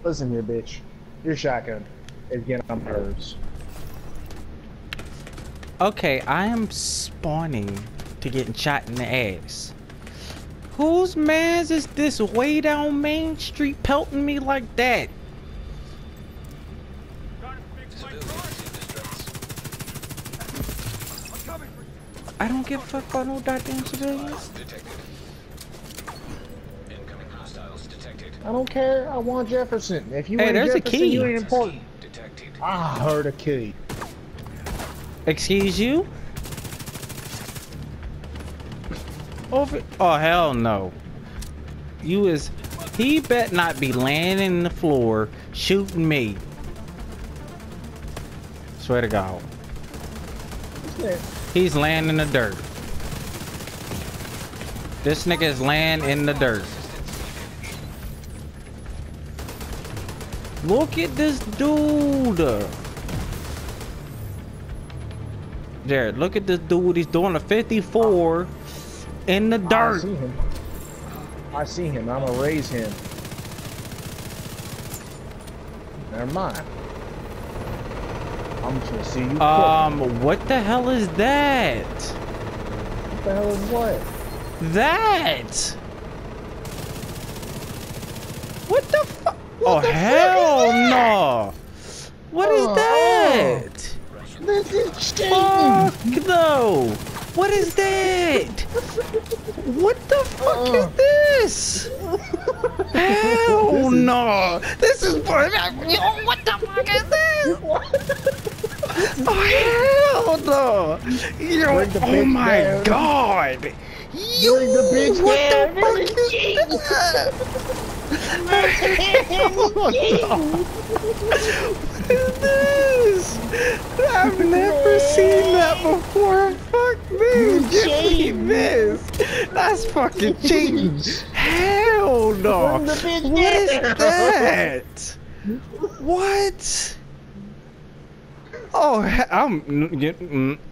Listen here, bitch. Your shotgun is getting on my nerves. Okay, I am spawning to getting shot in the ass. Whose mans is this way down Main Street pelting me like that? I don't give a fuck about no goddamn civilians. I don't care. I want Jefferson. If you Hey, ain't there's a Jefferson, key. you ain't important. I heard a key. Excuse you? Over. Oh hell no. You is. He bet not be laying in the floor shooting me. Swear to God. He's laying in the dirt. This nigga is laying in the dirt. Look at this dude. Jared, look at this dude. He's doing a 54 in the dirt. I see him. I see him. I'm gonna raise him. Never mind. I'm just gonna see you. What the hell is that? What the hell is what? That? What the fuck? Oh hell no! What is that? This is cheating. Fuck no! What is that? What the fuck is this? Hell no! This is for yo. What the fuck is this? Oh hell no! Yo, oh my god! Yo, what the fuck is that? What is this? I've never seen that before. Fuck me. Give me this. That's fucking cheating. Hell no. What is that? What? Oh, I'm getting.